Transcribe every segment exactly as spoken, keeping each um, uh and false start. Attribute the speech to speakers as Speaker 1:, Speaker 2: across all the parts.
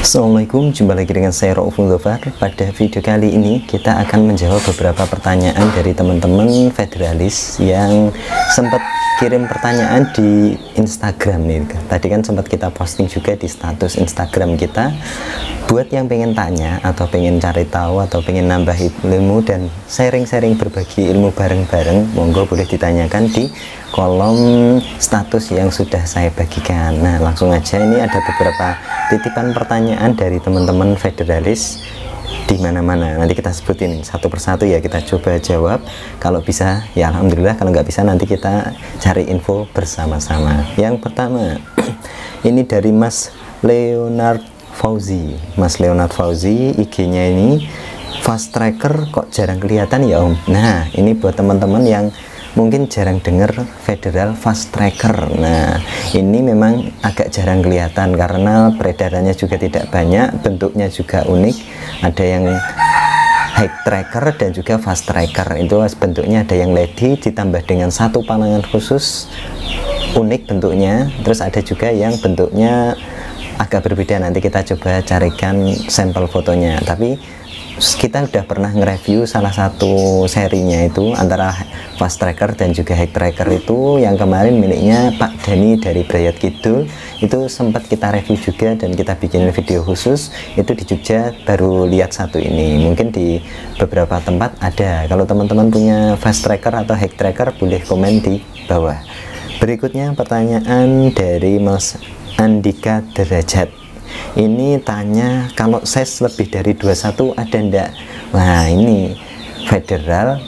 Speaker 1: Assalamualaikum, jumpa lagi dengan saya Rauful Dhofar. Pada video kali ini kita akan menjawab beberapa pertanyaan dari teman-teman federalis yang sempat kirim pertanyaan di Instagram nih. Tadi kan sempat kita posting juga di status Instagram kita. Buat yang pengen tanya atau pengen cari tahu atau pengen nambah ilmu dan sharing-sharing berbagi ilmu bareng-bareng, monggo boleh ditanyakan di kolom status yang sudah saya bagikan. Nah, langsung aja, ini ada beberapa titipan pertanyaan dari teman-teman federalis di mana-mana. Nanti kita sebutin satu persatu ya, kita coba jawab. Kalau bisa ya alhamdulillah, kalau nggak bisa nanti kita cari info bersama-sama. Yang pertama ini dari Mas Leonard Fauzi. Mas Leonard Fauzi, I G-nya ini fast tracker kok jarang kelihatan ya Om. Nah, ini buat teman-teman yang mungkin jarang dengar federal fast tracker. Nah, ini memang agak jarang kelihatan karena peredarannya juga tidak banyak, bentuknya juga unik. Ada yang high tracker dan juga fast tracker. Itu bentuknya ada yang ledi ditambah dengan satu panangan khusus, unik bentuknya. Terus ada juga yang bentuknya agak berbeda, nanti kita coba carikan sampel fotonya. Tapi kita udah pernah nge-review salah satu serinya itu antara fast tracker dan juga high tracker, itu yang kemarin miliknya Pak Dani dari Brayat Kidul. Itu sempat kita review juga dan kita bikin video khusus. Itu di Jogja baru lihat satu ini, mungkin di beberapa tempat ada. Kalau teman-teman punya fast tracker atau high tracker boleh komen di bawah. Berikutnya pertanyaan dari Mas Andika Derajat. Ini tanya kalau size lebih dari dua puluh satu ada ndak? Nah, ini federal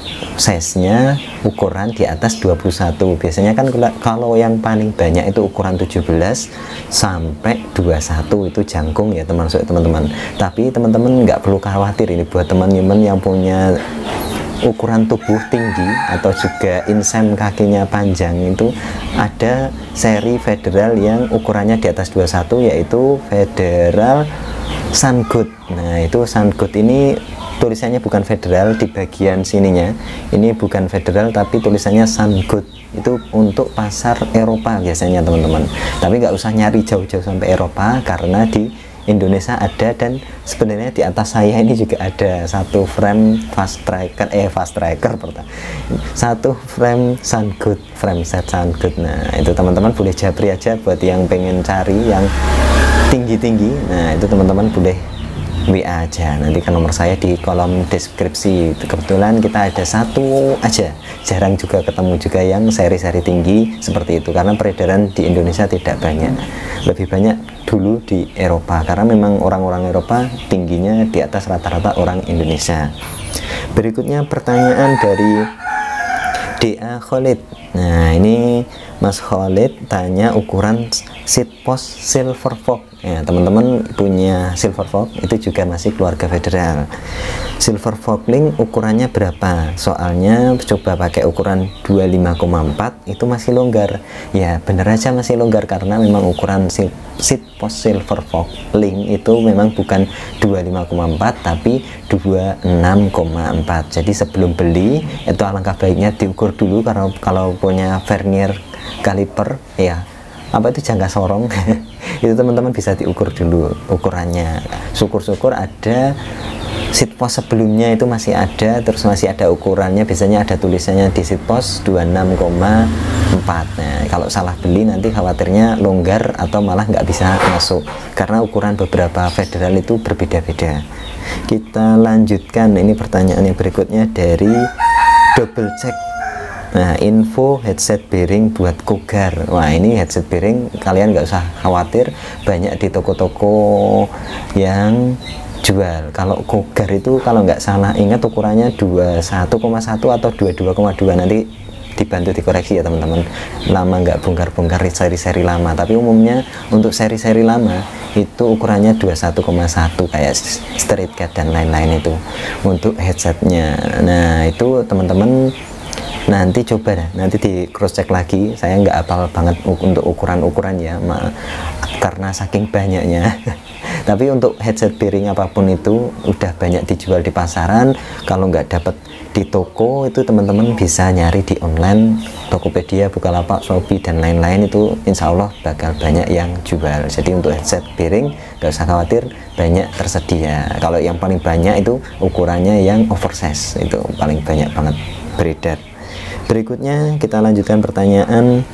Speaker 1: size-nya ukuran di atas dua puluh satu. Biasanya kan kalau yang paling banyak itu ukuran tujuh belas sampai dua puluh satu, itu jangkung ya teman-teman. Tapi teman-teman nggak perlu khawatir, ini buat teman-teman yang punya ukuran tubuh tinggi atau juga insem kakinya panjang, itu ada seri federal yang ukurannya di atas dua puluh satu, yaitu federal Sungood. Nah, itu Sungood ini tulisannya bukan federal di bagian sininya, ini bukan federal tapi tulisannya Sungood. Itu untuk pasar Eropa biasanya teman-teman, tapi nggak usah nyari jauh-jauh sampai Eropa karena di Indonesia ada. Dan sebenarnya di atas saya ini juga ada satu frame fast tracker eh fast tracker pertama satu frame Sungood, frame set Sungood. Nah, itu teman-teman boleh japri aja buat yang pengen cari yang tinggi-tinggi. Nah, itu teman-teman boleh W A aja, nanti ke nomor saya di kolom deskripsi. Kebetulan kita ada satu aja, jarang juga ketemu juga yang seri-seri tinggi seperti itu karena peredaran di Indonesia tidak banyak, lebih banyak dulu di Eropa karena memang orang-orang Eropa tingginya di atas rata-rata orang Indonesia. Berikutnya pertanyaan dari D A Khalid. Nah, ini Mas Khalid tanya ukuran seat post silver fox. Ya, teman-teman punya silver fox itu juga masih keluarga federal. Silver fox link ukurannya berapa? Soalnya coba pakai ukuran dua puluh lima koma empat itu masih longgar. Ya, bener aja masih longgar karena memang ukuran seat post silver fox link itu memang bukan dua puluh lima koma empat tapi dua puluh enam koma empat. Jadi sebelum beli itu alangkah baiknya diukur dulu, karena kalau punya vernier kaliper ya apa itu jangka sorong itu teman-teman bisa diukur dulu ukurannya. Syukur-syukur ada seat post sebelumnya itu masih ada, terus masih ada ukurannya, biasanya ada tulisannya di seat post dua puluh enam koma empat. Nah, kalau salah beli nanti khawatirnya longgar atau malah nggak bisa masuk karena ukuran beberapa federal itu berbeda-beda. Kita lanjutkan, ini pertanyaan yang berikutnya dari Double Check. Nah, info headset bearing buat Cougar. Wah, ini headset bearing kalian nggak usah khawatir, banyak di toko-toko yang jual. Kalau Cougar itu kalau nggak salah ingat ukurannya dua puluh satu koma satu atau dua puluh dua koma dua, nanti dibantu dikoreksi ya teman-teman, lama nggak bongkar-bongkar seri-seri lama. Tapi umumnya untuk seri-seri lama itu ukurannya dua puluh satu koma satu kayak Street Cat dan lain-lain itu untuk headsetnya. Nah, itu teman-teman nanti coba dah, nanti di cross check lagi. Saya nggak hafal banget untuk ukuran-ukuran ya, ma karena saking banyaknya. Tapi untuk headset bearing apapun itu udah banyak dijual di pasaran. Kalau nggak dapat di toko itu teman-teman bisa nyari di online Tokopedia, Bukalapak, Shopee dan lain-lain itu insya Allah bakal banyak yang jual. Jadi untuk headset piring gak usah khawatir, banyak tersedia. Kalau yang paling banyak itu ukurannya yang oversize, itu paling banyak banget beredar. Berikutnya kita lanjutkan pertanyaan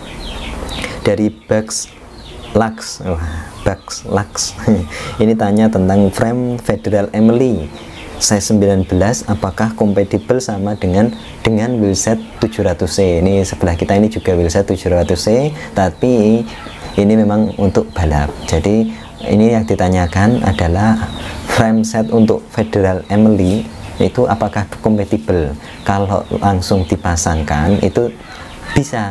Speaker 1: dari Bugs Lux. Wah, Bugs Lux ini tanya tentang frame Federal Emily size sembilan belas, apakah kompatibel sama dengan dengan wheelset tujuh ratus C. Ini sebelah kita ini juga wheelset tujuh ratus C, tapi ini memang untuk balap. Jadi ini yang ditanyakan adalah frame set untuk Federal Emily itu apakah kompatibel. Kalau langsung dipasangkan itu bisa,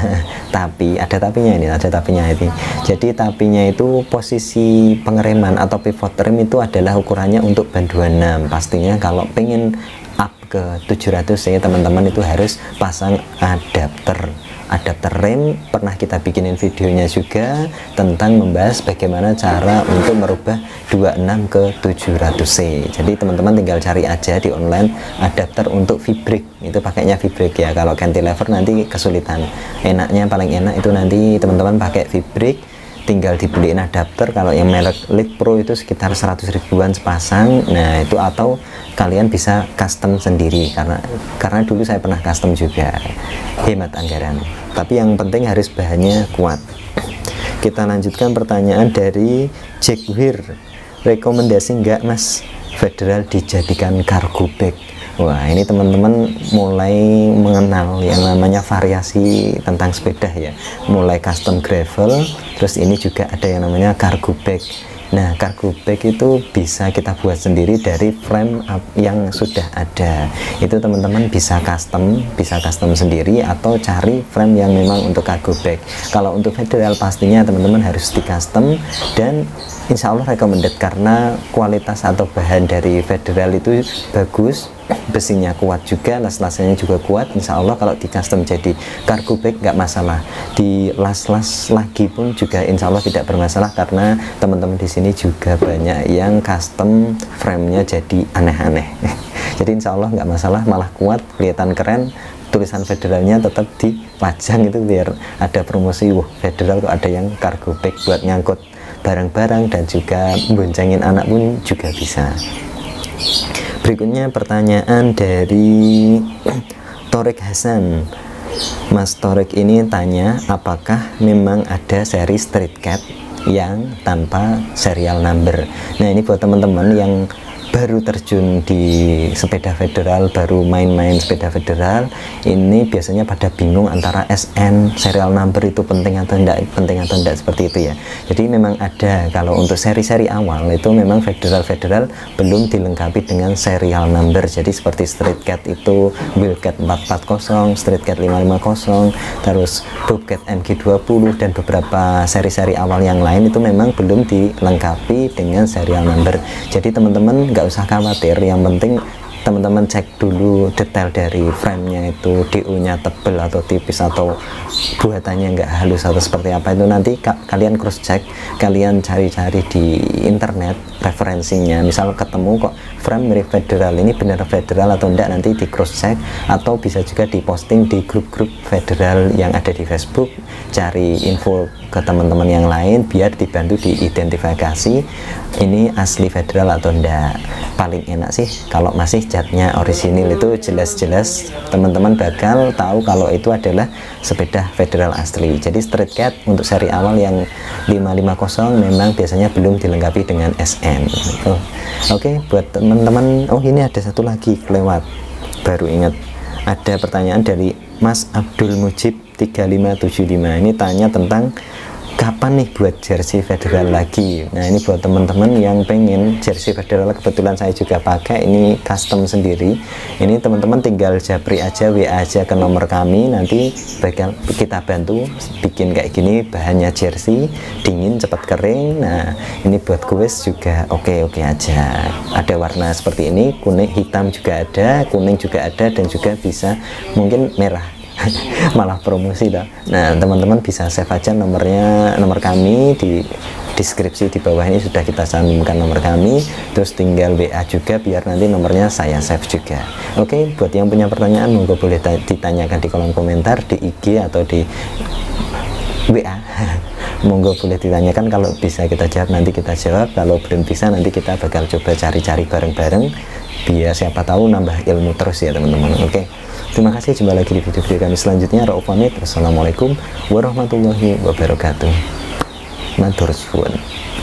Speaker 1: tapi ada tapinya ini, ada tapinya ini. Jadi tapinya itu posisi pengereman atau pivot rem itu adalah ukurannya untuk ban dua puluh enam. Pastinya kalau pengen up ke tujuh ratus C teman-teman itu harus pasang adapter adapter rem. Pernah kita bikinin videonya juga tentang membahas bagaimana cara untuk merubah dua puluh enam ke tujuh ratus C. Jadi teman-teman tinggal cari aja di online adapter untuk V-brake, itu pakainya V-brake ya. Kalau cantilever nanti kesulitan. Enaknya paling enak itu nanti teman-teman pakai V-brake, tinggal dibeliin adapter. Kalau yang merek Lead Pro itu sekitar seratus ribuan sepasang. Nah itu, atau kalian bisa custom sendiri, karena karena dulu saya pernah custom juga, hemat anggaran. Tapi yang penting harus bahannya kuat. Kita lanjutkan pertanyaan dari Jack Wir. Rekomendasi nggak Mas Federal dijadikan cargo bag? Wah, ini teman-teman mulai mengenal yang namanya variasi tentang sepeda ya. Mulai custom gravel, terus ini juga ada yang namanya cargo bag. Nah, cargo bag itu bisa kita buat sendiri dari frame yang sudah ada. Itu teman-teman bisa custom, bisa custom sendiri atau cari frame yang memang untuk cargo bag. Kalau untuk Federal pastinya teman-teman harus di custom, dan insya Allah recommended karena kualitas atau bahan dari Federal itu bagus, besinya kuat juga, las-lasnya juga kuat. Insya Allah kalau di custom jadi cargo bag nggak masalah, di las-las lagi pun juga insya Allah tidak bermasalah, karena teman-teman di sini juga banyak yang custom frame-nya jadi aneh-aneh. Jadi insya Allah nggak masalah, malah kuat, kelihatan keren. Tulisan Federalnya tetap dipajang itu biar ada promosi, wah Federal kok ada yang cargo bag buat nyangkut barang-barang dan juga boncengin anak pun juga bisa. Berikutnya pertanyaan dari Torek Hasan. Mas Torek ini tanya apakah memang ada seri Street Cat yang tanpa serial number. Nah ini buat teman-teman yang baru terjun di sepeda Federal, baru main-main sepeda Federal, ini biasanya pada bingung antara S N, serial number itu penting atau enggak, penting atau enggak, seperti itu ya. Jadi memang ada, kalau untuk seri-seri awal itu memang Federal-Federal belum dilengkapi dengan serial number. Jadi seperti Street Cat itu Wheelcat empat empat nol, Street Cat lima lima nol, terus Bobcat M G dua puluh dan beberapa seri-seri awal yang lain itu memang belum dilengkapi dengan serial number. Jadi teman-teman nggak usah khawatir, yang penting teman-teman cek dulu detail dari frame-nya itu, D U-nya tebel atau tipis atau buatannya nggak halus atau seperti apa, itu nanti ka kalian cross check, kalian cari-cari di internet referensinya. Misal ketemu kok frame mirip Federal, ini benar Federal atau enggak, nanti di cross check, atau bisa juga diposting di grup-grup Federal yang ada di Facebook, cari info ke teman-teman yang lain biar dibantu diidentifikasi ini asli Federal atau enggak. Paling enak sih kalau masih catnya orisinil, itu jelas-jelas teman-teman bakal tahu kalau itu adalah sepeda Federal asli. Jadi Street Cat untuk seri awal yang lima lima nol memang biasanya belum dilengkapi dengan S N. Oh, oke, okay, buat teman-teman, oh ini ada satu lagi kelewat, baru ingat, ada pertanyaan dari Mas Abdul Mujib tiga lima tujuh lima. Ini tanya tentang kapan nih buat jersey Federal lagi. Nah ini buat teman-teman yang pengen jersey Federal, kebetulan saya juga pakai, ini custom sendiri. Ini teman-teman tinggal japri aja, W A aja ke nomor kami, nanti bakal kita bantu bikin kayak gini, bahannya jersey, dingin, cepat kering. Nah ini buat kuis juga oke-oke aja. Ada warna seperti ini, kuning, hitam juga ada, kuning juga ada, dan juga bisa mungkin merah. Malah promosi dah. Nah teman-teman bisa save aja nomornya, nomor kami di deskripsi di bawah ini sudah kita cantumkan nomor kami, terus tinggal W A juga biar nanti nomornya saya save juga. Oke, buat yang punya pertanyaan monggo boleh ditanyakan di kolom komentar di I G atau di W A. Monggo boleh ditanyakan, kalau bisa kita jawab nanti kita jawab, kalau belum bisa nanti kita bakal coba cari-cari bareng-bareng biar siapa tahu nambah ilmu terus ya teman-teman. Oke, terima kasih, jumpa lagi di video-video kami selanjutnya. Rauf pamit, wassalamualaikum warahmatullahi wabarakatuh. Matur suwun.